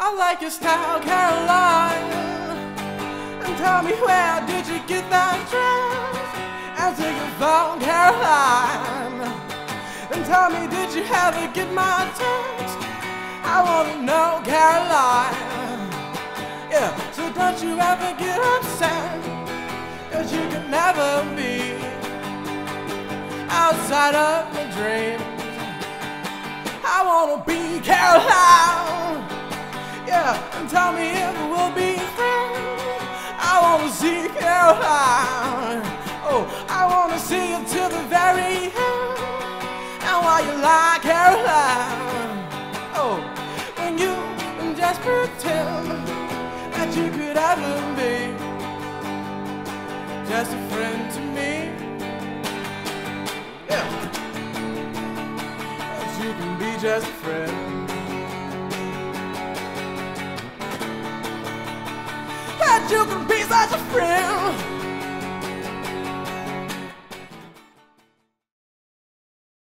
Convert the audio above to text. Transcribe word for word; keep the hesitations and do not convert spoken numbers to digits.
I like your style, Caroline. And tell me, where did you get that dress? Answer your phone, Caroline. And tell me, did you ever get my text? I wanna know, Caroline. Yeah, so don't you ever get upset, 'cause you can never be outside of my dreams. I wanna be Caroline. Yeah, and tell me if we'll be friends. I wanna see Caroline. Oh, I wanna see you till the very end. And while you lie, Caroline, oh, when you just pretend that you could ever be just a friend to me. Yeah, that you can be just a friend. That you can be such a friend.